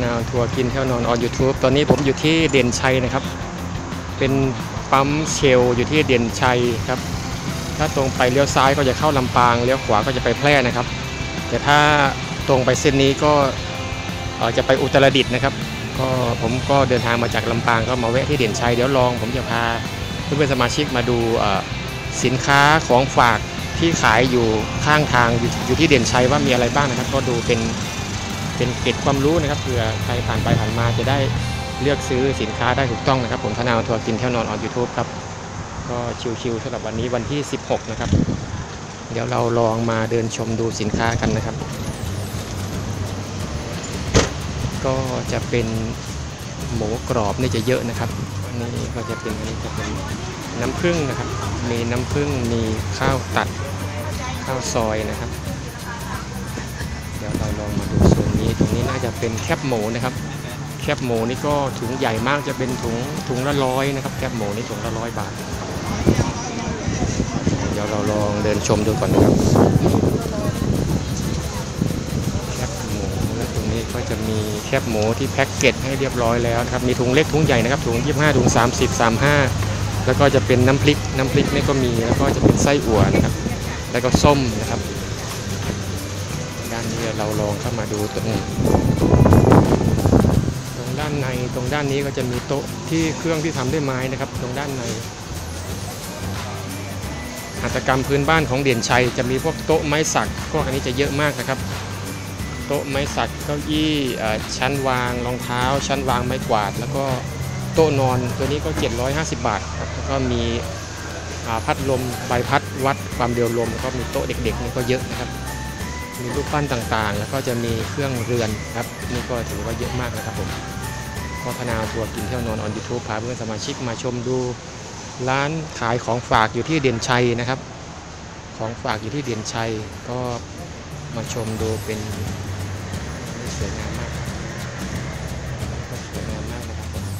นาทัวร์กินเที่ยวนอนออน YouTube ตอนนี้ผมอยู่ที่เด่นชัยนะครับเป็นปั๊มเชลอยู่ที่เด่นชัยครับถ้าตรงไปเลี้ยวซ้ายก็จะเข้าลำปางเลี้ยวขวาก็จะไปแพร่นะครับแต่ถ้าตรงไปเส้นนี้ก็จะไปอุตรดิตถ์นะครับก็ผมก็เดินทางมาจากลำปางก็มาแวะที่เด่นชัยเดี๋ยวลองผมจะพาเพื่อนสมาชิกมาดูสินค้าของฝากที่ขายอยู่ข้างทางอยู่ที่เด่นชัยว่ามีอะไรบ้างนะครับก็ดูเป็นเกร็ดความรู้นะครับเผื่อใครผ่านไปผ่านมาจะได้เลือกซื้อสินค้าได้ถูกต้องนะครับผมธนาทัวร์กินเที่ยวนอนออน YouTube ครับก็ชิวๆสำหรับวันนี้วันที่16นะครับเดี๋ยวเราลองมาเดินชมดูสินค้ากันนะครับก็จะเป็นหมูกรอบนี่จะเยอะนะครับนี่ก็จะเป็นน้ำผึ้งนะครับมีน้ำผึ้งมีข้าวตัดข้าวซอยนะครับเดี๋ยวเราลองมาดูโซนนี้ตรงนี้น่าจะเป็นแคบหมูนะครับแคบหมูนี่ก็ถุงใหญ่มากจะเป็นถุงละ100นะครับแคบหมูนี่ถุงละ100 บาทเดี๋ยวเราลองเดินชมดูก่อนนะครับแคบหมูและตรงนี้ก็จะมีแคบหมูที่แพ็คเกจให้เรียบร้อยแล้วนะครับมีถุงเล็กถุงใหญ่นะครับถุง25ถุง30 35แล้วก็จะเป็นน้ำพริกนี่ก็มีแล้วก็จะเป็นไส้อั่วนะครับแล้วก็ส้มนะครับด้านนี้เราลองเข้ามาดูตรงด้านในตรงด้านนี้ก็จะมีโต๊ะที่เครื่องที่ทำด้วยไม้นะครับตรงด้านในหัตถกรรมพื้นบ้านของเด่นชัยจะมีพวกโต๊ะไม้สักพวกอันนี้จะเยอะมากนะครับโต๊ะไม้สักเก้าอี้ชั้นวางรองเท้าชั้นวางไม้กวาดแล้วก็โต๊ะนอนตัวนี้ก็750 บาทครับแล้วก็มีพัดลมใบพัดวัดความเร็วลมก็มีโต๊ะเด็กๆนี่ก็เยอะนะครับมีรูปปั้นต่างๆแล้วก็จะมีเครื่องเรือนครับนี่ก็ถือว่าเยอะมากนะครับผมก็ธนาทัวร์กินเที่ยวนอนออน YouTube พาเพื่อนสมาชิกมาชมดูร้านขายของฝากอยู่ที่เด่นชัยนะครับของฝากอยู่ที่เด่นชัยก็มาชมดูเป็นสวยงามมากสวยงามมากนะครับผม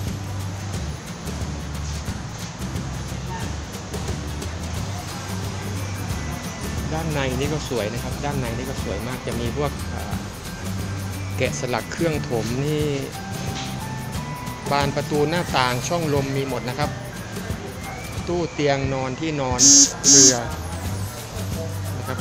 ด้านในนี่ก็สวยนะครับด้านในนี่ก็สวยมากจะมีพวกแกะสลักเครื่องถมนี่บานประตูหน้าต่างช่องลมมีหมดนะครับตู้เตียงนอนที่นอนเรือนะครับ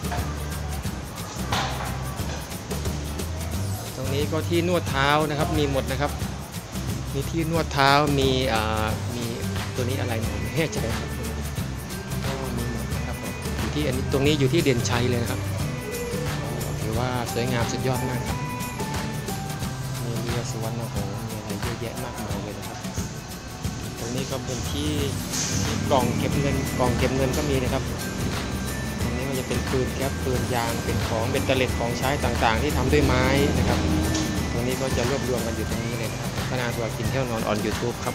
ตรงนี้ก็ที่นวดเท้านะครับมีหมดนะครับมีที่นวดเท้ามีตัวนี้อะไรผมไม่แน่ใจครับก็มีหมดนะครับอยู่ที่อันนี้ตรงนี้อยู่ที่เด่นชัยเลยนะครับถือว่าสวยงามสุดยอดมากครับมีเรือสวรรค์โอ้โหมีอะไรเยอะแยะมากมายเลยนะครับตรงนี้ก็เป็นที่กล่องเก็บเงินก็มีนะครับตรงนี้ก็จะเป็นปืนแก๊ปปืนยางเป็นของเบ็ดเตล็ดของใช้ต่างๆที่ทำด้วยไม้นะครับตรงนี้ก็จะรวบรวมกันอยู่ตรงนี้เลยนะครับธนาทัวร์กินเที่ยวนอนออน YouTube ครับ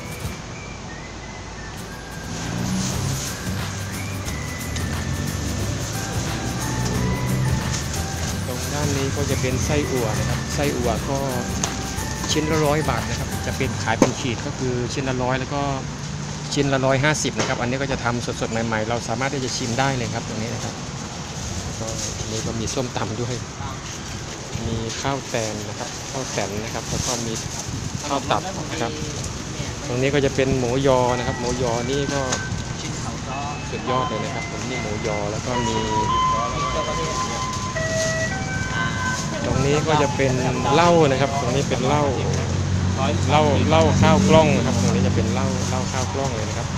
ตรงด้านนี้ก็จะเป็นไส้อั่วนะครับไส้อั่วก็ชิ้นละ100 บาทนะครับจะเป็นขายเป็นขีดก็คือชิ้นละ100แล้วก็ชิ้นละ150นะครับอันนี้ก็จะทำสดๆใหม่ๆเราสามารถที่จะชิมได้เลยครับตรงนี้นะครับก็อันนี้ก็มีส้มตำด้วยมีข้าวแตนนะครับข้าวแตนนะครับแล้วก็มีข้าวตับนะครับตรงนี้ก็จะเป็นหมูยอนะครับหมูยอนี่ก็สุดยอดเลยนะครับผมนี่หมูยอแล้วก็มีตรงนี้ก็จะเป็นเหล้านะครับตรงนี้เป็นเหล้าข้าวกล้องนะครับตรงนี้จะเป็นเหล้าข้าวกล้องเลยนะครับ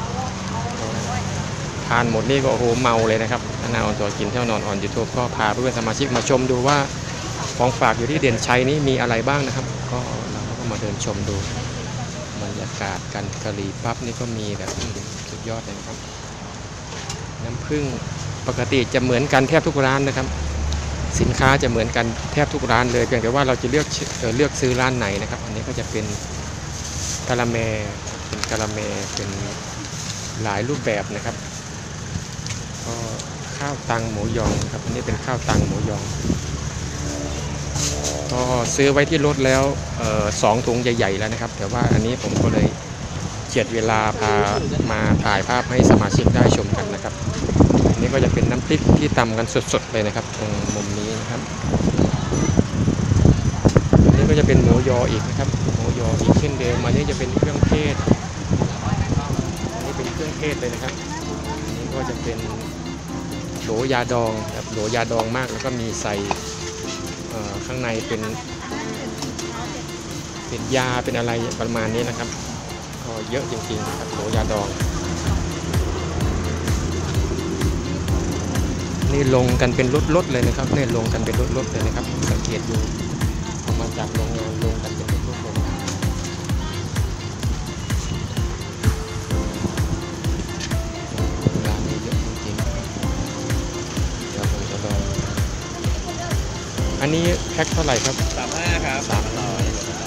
ทานหมดนี่ก็โอ้โหเมาเลยนะครับธนาทัวร์กินเที่ยวนอนออน YouTube ก็พาเพื่อนสมาชิกมาชมดูว่าของฝากอยู่ที่เด่นชัยนี้มีอะไรบ้างนะครับก็เราก็มาเดินชมดูบรรยากาศกันกะหรี่ปั๊บนี่ก็มีแบบสุดยอดเลยครับน้ำผึ้งปกติจะเหมือนกันแทบทุกร้านนะครับสินค้าจะเหมือนกันแทบทุกร้านเลยเพียงแต่ว่าเราจะเลือกซื้อร้านไหนนะครับอันนี้ก็จะเป็นกะละแมเป็นหลายรูปแบบนะครับก็ข้าวตังหมูยองครับอันนี้เป็นข้าวตังหมูยองก็ซื้อไว้ที่รถแล้ว2 ถุงใหญ่ๆแล้วนะครับแต่ว่าอันนี้ผมก็เลยเจียดเวลาพามาถ่ายภาพให้สมาชิกได้ชมกันนะครับอันนี้ก็จะเป็นน้ำพริกที่ตำกันสดๆเลยนะครับตรงมุมนี้นะครับอันนี้ก็จะเป็นหมูยออีกนะครับหมูยออีกเช่นเดิมอันนี้จะเป็นเครื่องเทศอันนี้เป็นเครื่องเทศเลยนะครับอันนี้ก็จะเป็นโหลยาดองครับโหลยาดองมากแล้วก็มีใส่ข้างในเป็นยาเป็นอะไรประมาณนี้นะครับก็เยอะจริงๆครับโหลยาดองนี่ลงกันเป็นรถๆเลยนะครับนี่ลงกันเป็นรถๆเลยนะครับสังเกตดูออกมาจากโรงงานลงกันเป็นรถๆเลยร้านนี้เยอะจริงๆเดี๋ยวผมจะลองอันนี้แพ็คเท่าไหร่ครับ 35ครับ300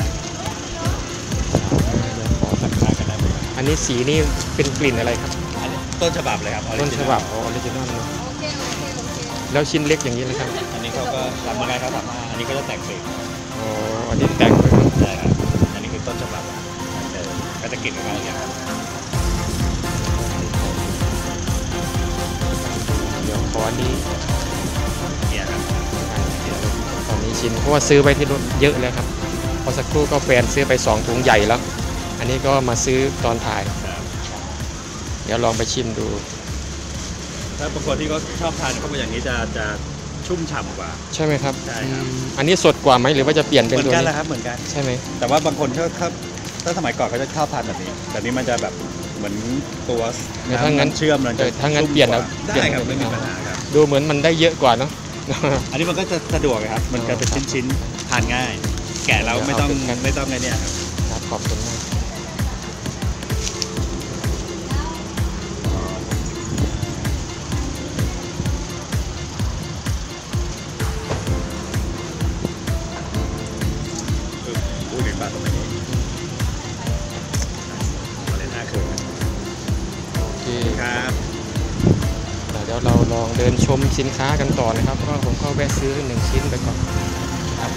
อันนี้สีนี่เป็นกลิ่นอะไรครับอันนี้ต้นฉบับเลยครับต้นฉบับออริจินอลแล้วชิ้นเล็กอย่างนี้นะครับอันนี้เขาก็ทำเหมือนกันครับ35อันนี้ก็จะแต่งสีอ๋ออันนี้แต่งเลยครับใช่ครับอันนี้คือต้นฉบับก็จะกลิ่นประมาณนี้ครับเดี๋ยวขออันนี้เนี่ยครับตอนนี้ชิมเพราะว่าซื้อไปที่รถเยอะแล้วครับพอสักครู่ก็แฟนซื้อไป2ถุงใหญ่แล้วอันนี้ก็มาซื้อตอนถ่ายเดี๋ยวลองไปชิมดูถ้าบางคนที่เขาชอบทานเข้ามาอย่างนี้จะชุ่มฉ่ำกว่าใช่ไหมครับใช่ครับอันนี้สดกว่าไหมหรือว่าจะเปลี่ยนเป็นตัวนี้เหมือนกันแหละครับเหมือนกันใช่ไหมแต่ว่าบางคนเขาถ้าสมัยก่อนเขาจะชอบทานแบบนี้มันจะแบบเหมือนตัวถ้างั้นเชื่อมมันจะถ้างั้นเปลี่ยนแล้วได้ครับไม่มีปัญหาครับดูเหมือนมันได้เยอะกว่าเนาะอันนี้มันก็จะสะดวกครับมันจะเป็นชิ้นทานง่ายแกะแล้วไม่ต้องไงเนี่ยครับขอบคุณมากครับเดี๋ยวเราลองเดินชมสินค้ากันต่อนะครับเพราะผมก็แวะซื้อ1ชิ้นไปก่อนครับ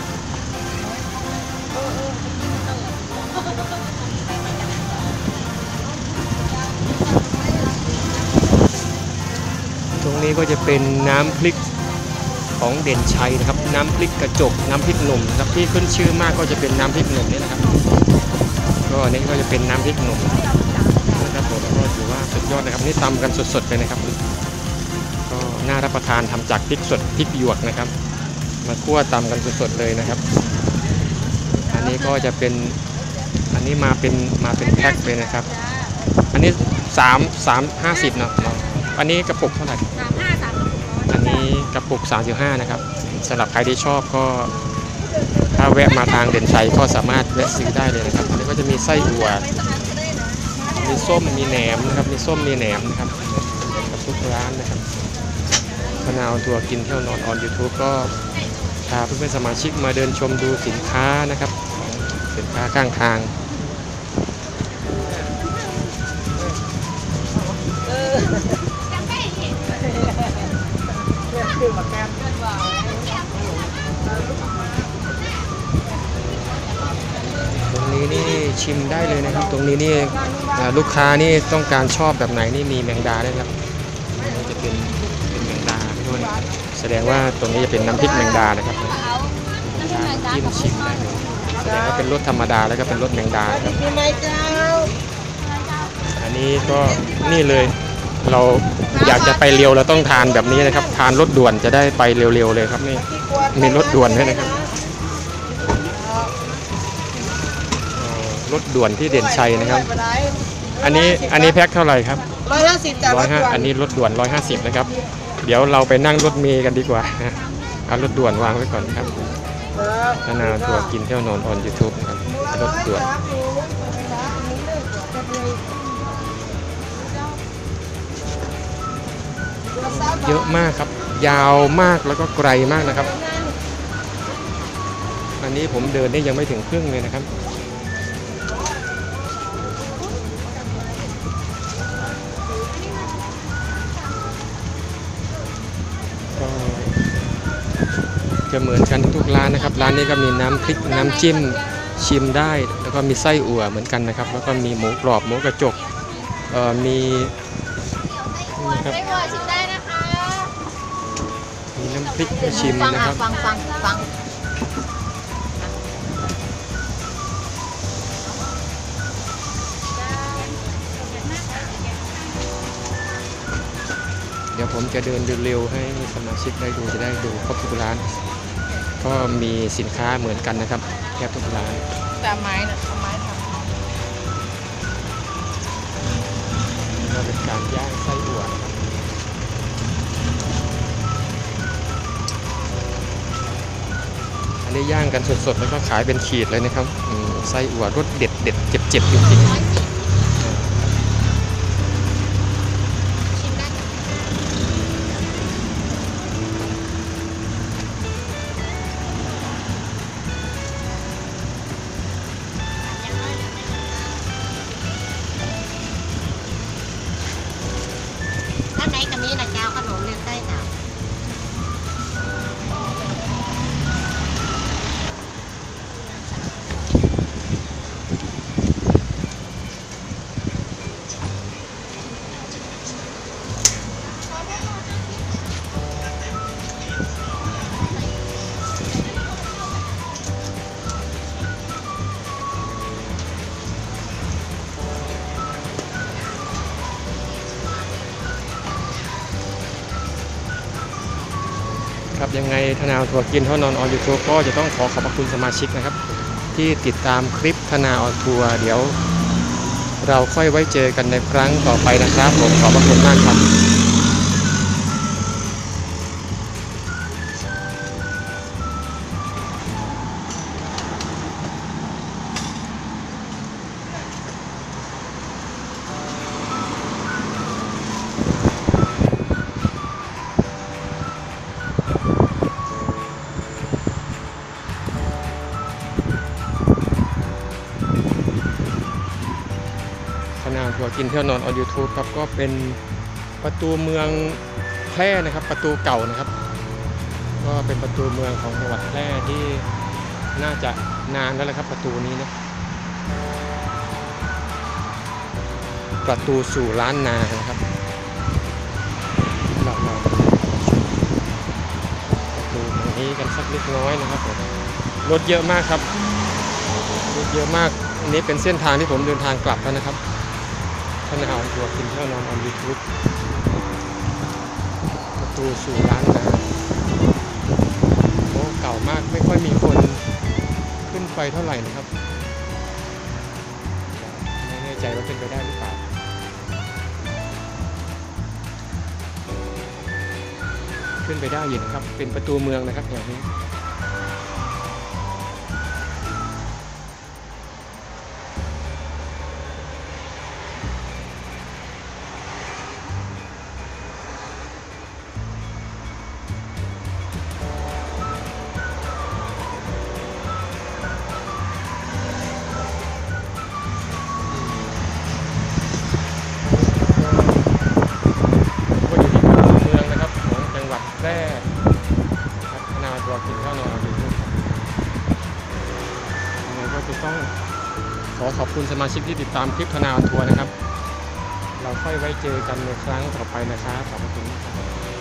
ตรงนี้ก็จะเป็นน้ำพริกของเด่นชัยนะครับน้ำพริกกระจกน้ำพริกหนุ่มครับที่ขึ้นชื่อมากก็จะเป็นน้ำพริกหนุ่มนี่นะครับก็อันนี้ก็จะเป็นน้ำพริกหนุ่มนะครับผมก็ถือว่าสุดยอดนะครับนี่ตำกันสดๆเลยนะครับก็น่ารับประทานทำจากพริกสดพริกหยวกนะครับมาคั่วตำกันสดๆเลยนะครับอันนี้ก็จะเป็นอันนี้มาเป็นแพ็คเลยนะครับอันนี้50เนาะอันนี้กระปุกเท่าไหร่อันนี้กระปุก35นะครับสำหรับใครที่ชอบก็ถ้าแวะมาทางเด่นชัยก็สามารถแวะซื้อได้เลยนะครับอันนี้ก็จะมีไส้อั่วมีส้มมีแหนมนะครับมีส้มมีแหนมนะครับกับทุกร้านนะครับมะนาวตัวกินเที่ยวนอนออน YouTube ก็พาเพื่อนๆสมาชิกมาเดินชมดูสินค้านะครับสินค้าข้างทางตรงนี้นี่ชิมได้เลยนะครับตรงนี้นี่ลูกค้านี่ต้องการชอบแบบไหนนี่มีแมงดาด้วยครับจะเป็นแมงดาด้วยแสดงว่าตรงนี้จะเป็นน้ำพริกแมงดานะครับจิ้มชิมได้เลยแสดงว่าเป็นรสธรรมดาแล้วก็เป็นรสแมงดาครับอันนี้ก็นี่เลยเราอยากจะไปเร็วเราต้องทานแบบนี้นะครับทานรถด่วนจะได้ไปเร็วๆเลยครับนี่มีรถด่วนด้วยนะครับรถด่วนที่เด่นชัยนะครับอันนี้แพ็คเท่าไหร่ครับ 150จ้ะ 150อันนี้รถด่วน150นะครับเดี๋ยวเราไปนั่งรถเมล์กันดีกว่าเอารถด่วนวางไว้ก่อนครับนานาตัวกินเที่ยวนอนออน YouTube นะครับรถด่วนเยอะมากครับยาวมากแล้วก็ไกลมากนะครับอันนี้ผมเดินได้ยังไม่ถึงครึ่งเลยนะครับก็จะเหมือนกันทุกร้านนะครับร้านนี้ก็มีน้ำพริกน้ำจิ้มชิมได้แล้วก็มีไส้อั่วเหมือนกันนะครับแล้วก็มีหมูกรอบหมูกระจกมีนะครับมีน้ำพริกให้ชิมนะครับฟังผมจะเดินเร็วๆให้สมาชิกได้ดูจะได้ดูครบทุกร้านก็มีสินค้าเหมือนกันนะครับแทบทุกร้านแต่ไม้นะเอาไม้ทก็เป็นการย่างไส้อั่วนะครับอันนี้ย่างกันสดๆแล้วก็ขายเป็นขีดเลยนะครับไส้อั่วรสเด็ดเด็ดเจ็บเจ็บจริงๆำชิมได้ถ้าไหนกับนี้นะเจ้าขนมเรียนได้เจ้าครับยังไงธนาทัวร์กินเท่านอนออนยูทูบก็จะต้องขอขอบพระคุณสมาชิกนะครับ ที่ติดตามคลิปธนาออนทัวร์เดี๋ยวเราค่อยไว้เจอกันในครั้งต่อไปนะครับผมขอบพระคุณมากครับธนาทัวร์กินเที่ยวนอนออนยูทูบครับก็เป็นประตูเมืองแพร่นะครับประตูเก่านะครับก็เป็นประตูเมืองของจังหวัดแพร่ที่น่าจะนานแล้วแหละครับประตูนี้นะประตูสู่ล้านนานะครับเราประตูตรงนี้กันสักเล็กน้อยนะครับผมรถเยอะมากครับรถเยอะมากอันนี้เป็นเส้นทางที่ผมเดินทางกลับแล้วนะครับธนาทัวร์กินเที่ยวนอนออนยูทูบประตูสู่ล้านนาโอ้เก่ามากไม่ค่อยมีคนขึ้นไปเท่าไหร่นะครับไม่แน่ใจว่าเป็นไปได้หรือเปล่าขึ้นไปได้อยู่นะครับเป็นประตูเมืองนะครับแถวนี้ก็อยู่ที่ประตูเมืองนะครับของจังหวัดแพร่พัฒนาตัวกินข้าวนอนอยู่ทุกครับยังไงก็จะต้องขอขอบคุณสมาชิกที่ติดตามคลิปธนาทัวร์นะครับเราค่อยไว้เจอกันในครั้งต่อไปนะครับขอบคุณครับ